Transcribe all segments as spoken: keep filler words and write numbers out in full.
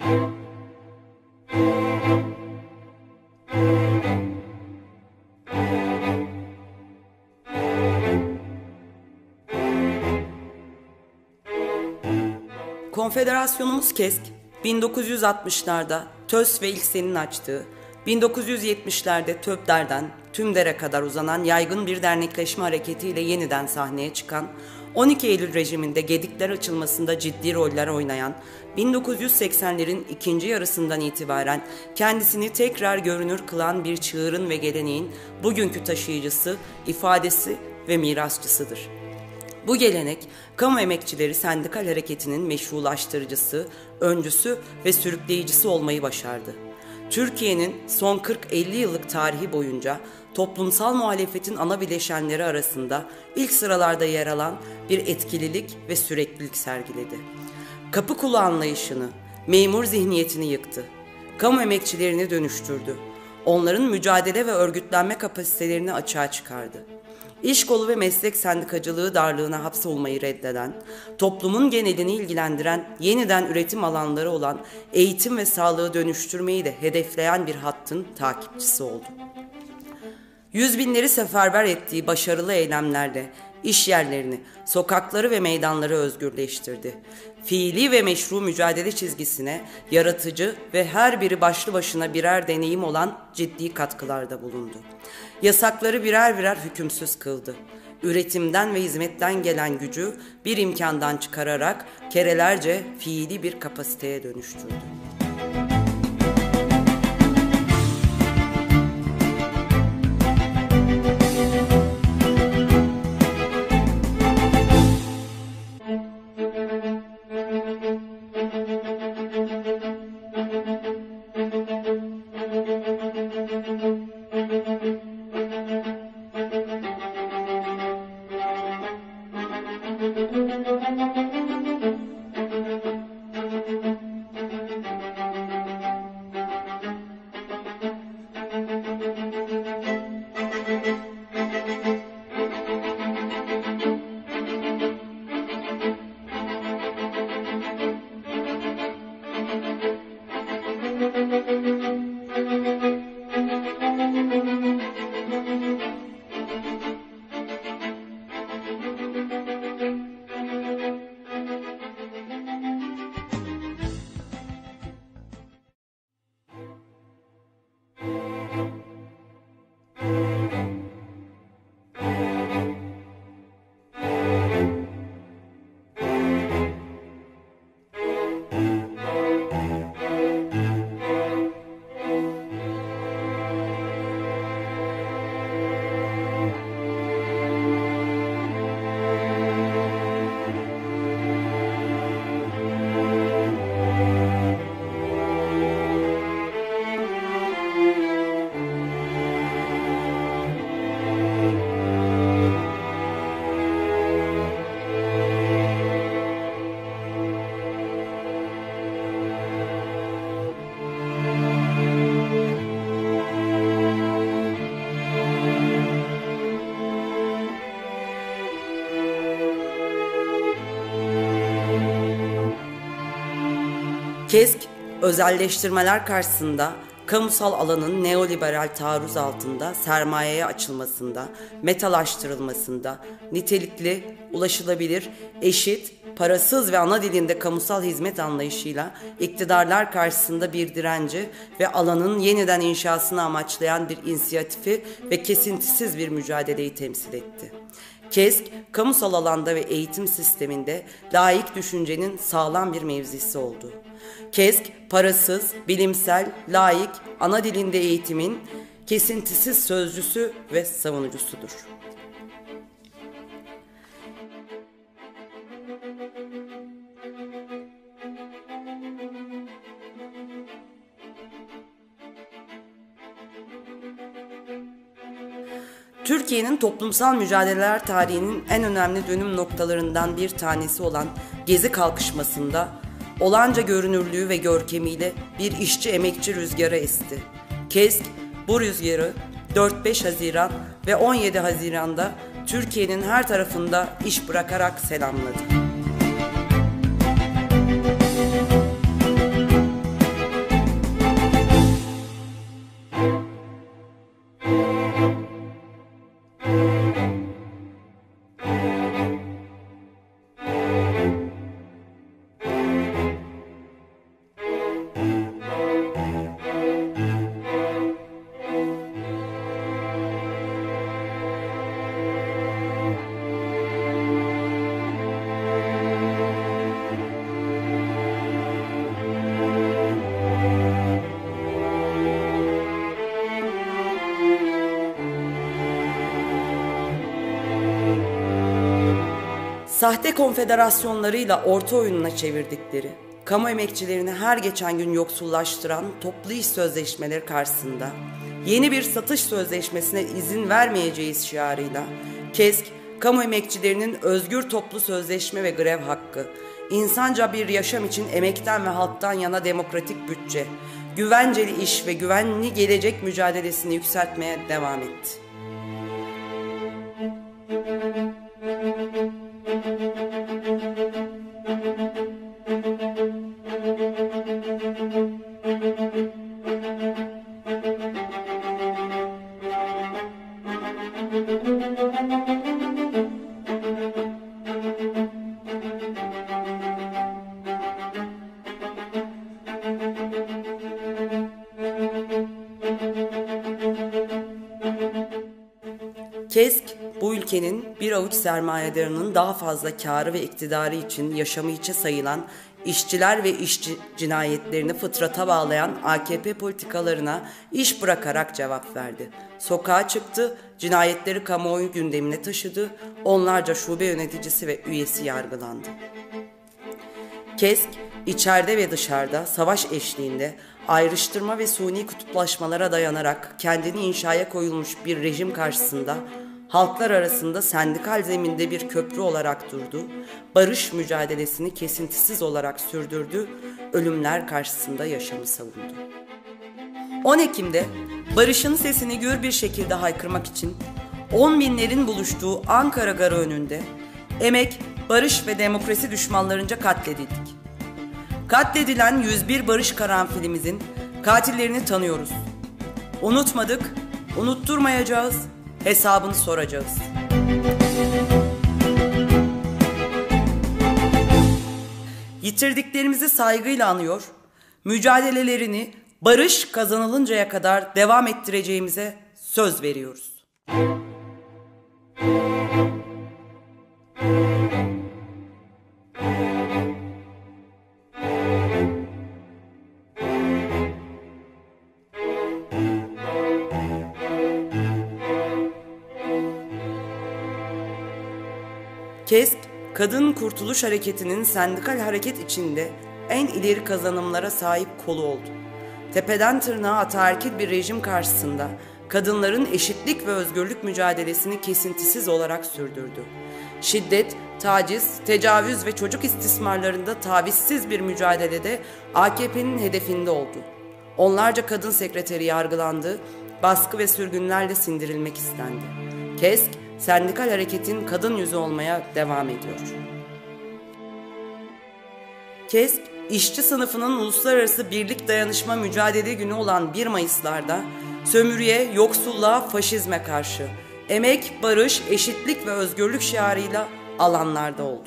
Konfederasyonumuz KESK, bin dokuz yüz altmışlarda TÖS ve İlksen'in açtığı, bin dokuz yüz yetmişlerde TÖPDER'den TÜMDER'e kadar uzanan yaygın bir dernekleşme hareketiyle yeniden sahneye çıkan, on iki Eylül rejiminde gedikler açılmasında ciddi roller oynayan, bin dokuz yüz seksenlerin ikinci yarısından itibaren kendisini tekrar görünür kılan bir çığırın ve geleneğin bugünkü taşıyıcısı, ifadesi ve mirasçısıdır. Bu gelenek, kamu emekçileri sendikal hareketinin meşrulaştırıcısı, öncüsü ve sürükleyicisi olmayı başardı. Türkiye'nin son kırk elli yıllık tarihi boyunca toplumsal muhalefetin ana bileşenleri arasında ilk sıralarda yer alan bir etkililik ve süreklilik sergiledi. Kapı kulu anlayışını, memur zihniyetini yıktı. Kamu emekçilerini dönüştürdü. Onların mücadele ve örgütlenme kapasitelerini açığa çıkardı. İş kolu ve meslek sendikacılığı darlığına hapsolmayı reddeden, toplumun genelini ilgilendiren yeniden üretim alanları olan eğitim ve sağlığı dönüştürmeyi de hedefleyen bir hattın takipçisi oldu. Yüz binleri seferber ettiği başarılı eylemlerle iş yerlerini, sokakları ve meydanları özgürleştirdi. Fiili ve meşru mücadele çizgisine yaratıcı ve her biri başlı başına birer deneyim olan ciddi katkılarda bulundu. Yasakları birer birer hükümsüz kıldı. Üretimden ve hizmetten gelen gücü bir imkandan çıkararak kerelerce fiili bir kapasiteye dönüştürdü. KESK, özelleştirmeler karşısında kamusal alanın neoliberal taarruz altında sermayeye açılmasında, metalaştırılmasında, nitelikli, ulaşılabilir, eşit, parasız ve ana dilinde kamusal hizmet anlayışıyla iktidarlar karşısında bir direnci ve alanın yeniden inşasını amaçlayan bir inisiyatifi ve kesintisiz bir mücadeleyi temsil etti. KESK, kamusal alanda ve eğitim sisteminde laik düşüncenin sağlam bir mevzisi oldu. KESK, parasız, bilimsel, laik, ana dilinde eğitimin kesintisiz sözcüsü ve savunucusudur. Türkiye'nin toplumsal mücadeleler tarihinin en önemli dönüm noktalarından bir tanesi olan Gezi kalkışmasında olanca görünürlüğü ve görkemiyle bir işçi emekçi rüzgarı esti. KESK bu rüzgarı dört beş Haziran ve on yedi Haziran'da Türkiye'nin her tarafında iş bırakarak selamladı. Sahte konfederasyonlarıyla orta oyununa çevirdikleri, kamu emekçilerini her geçen gün yoksullaştıran toplu iş sözleşmeleri karşısında yeni bir satış sözleşmesine izin vermeyeceğiz şiarıyla KESK, kamu emekçilerinin özgür toplu sözleşme ve grev hakkı, insanca bir yaşam için emekten ve halktan yana demokratik bütçe, güvenceli iş ve güvenli gelecek mücadelesini yükseltmeye devam etti. KESK, bu ülkenin bir avuç sermayedarının daha fazla kârı ve iktidarı için yaşamı hiçe sayılan işçiler ve işçi cinayetlerini fıtrata bağlayan A K P politikalarına iş bırakarak cevap verdi. Sokağa çıktı, cinayetleri kamuoyu gündemine taşıdı, onlarca şube yöneticisi ve üyesi yargılandı. KESK, içeride ve dışarıda, savaş eşliğinde, ayrıştırma ve suni kutuplaşmalara dayanarak kendini inşaya koyulmuş bir rejim karşısında halklar arasında sendikal zeminde bir köprü olarak durdu, barış mücadelesini kesintisiz olarak sürdürdü, ölümler karşısında yaşamı savundu. on Ekim'de barışın sesini gür bir şekilde haykırmak için on binlerin buluştuğu Ankara Garı önünde emek, barış ve demokrasi düşmanlarınca katledildik. Katledilen yüz bir barış karanfilimizin katillerini tanıyoruz. Unutmadık, unutturmayacağız, hesabını soracağız. Yitirdiklerimizi saygıyla anıyor, mücadelelerini barış kazanılıncaya kadar devam ettireceğimize söz veriyoruz. KESK, Kadın Kurtuluş Hareketi'nin sendikal hareket içinde en ileri kazanımlara sahip kolu oldu. Tepeden tırnağa ataerkil bir rejim karşısında kadınların eşitlik ve özgürlük mücadelesini kesintisiz olarak sürdürdü. Şiddet, taciz, tecavüz ve çocuk istismarlarında tavizsiz bir mücadelede A K P'nin hedefinde oldu. Onlarca kadın sekreteri yargılandı, baskı ve sürgünlerle sindirilmek istendi. KESK, sendikal hareketin kadın yüzü olmaya devam ediyor. KESK, işçi sınıfının uluslararası birlik dayanışma mücadele günü olan bir Mayıs'larda sömürüye, yoksulluğa, faşizme karşı emek, barış, eşitlik ve özgürlük şiarıyla alanlarda oldu.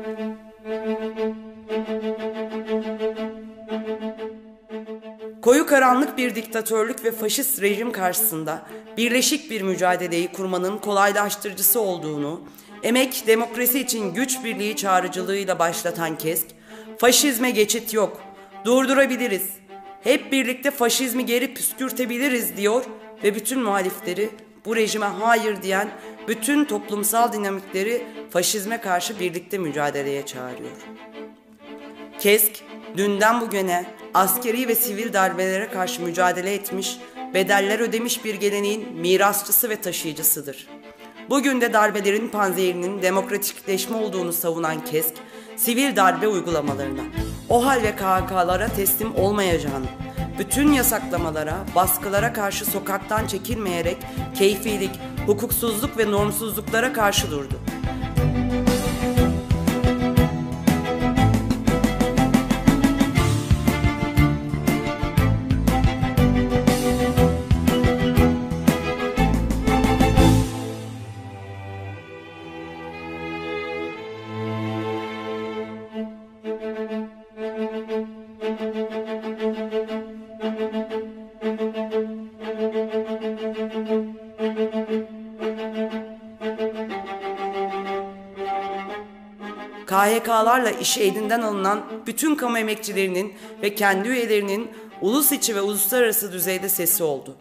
Koyu karanlık bir diktatörlük ve faşist rejim karşısında birleşik bir mücadeleyi kurmanın kolaylaştırıcısı olduğunu, emek, demokrasi için güç birliği çağrıcılığıyla başlatan KESK, faşizme geçit yok, durdurabiliriz, hep birlikte faşizmi geri püskürtebiliriz diyor ve bütün muhalifleri, bu rejime hayır diyen bütün toplumsal dinamikleri faşizme karşı birlikte mücadeleye çağırıyor. KESK, dünden bugüne askeri ve sivil darbelere karşı mücadele etmiş, bedeller ödemiş bir geleneğin mirasçısı ve taşıyıcısıdır. Bugün de darbelerin panzehirinin demokratikleşme olduğunu savunan KESK, sivil darbe uygulamalarına, OHAL ve K H K'lara teslim olmayacağını, bütün yasaklamalara, baskılara karşı sokaktan çekilmeyerek keyfilik, hukuksuzluk ve normsuzluklara karşı durdu. K H K'larla işi elinden alınan bütün kamu emekçilerinin ve kendi üyelerinin ulus içi ve uluslararası düzeyde sesi oldu.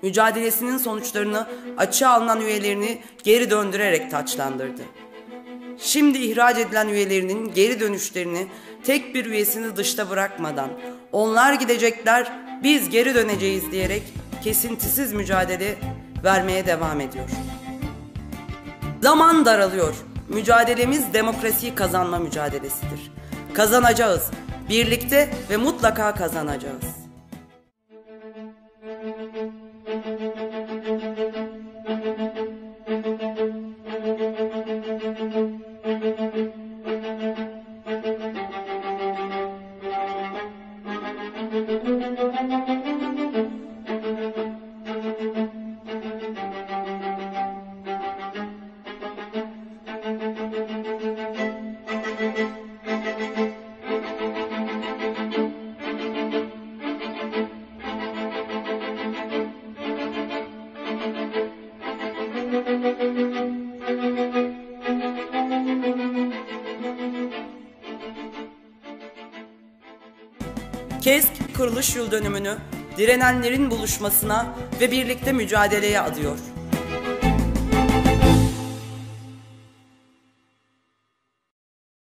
mücadelesinin sonuçlarını açığa alınan üyelerini geri döndürerek taçlandırdı. Şimdi ihraç edilen üyelerinin geri dönüşlerini tek bir üyesini dışta bırakmadan onlar gidecekler, biz geri döneceğiz diyerek kesintisiz mücadele vermeye devam ediyor. Zaman daralıyor. Mücadelemiz demokrasiyi kazanma mücadelesidir. Kazanacağız. Birlikte ve mutlaka kazanacağız. KESK kuruluş yıl dönümünü direnenlerin buluşmasına ve birlikte mücadeleye adıyor.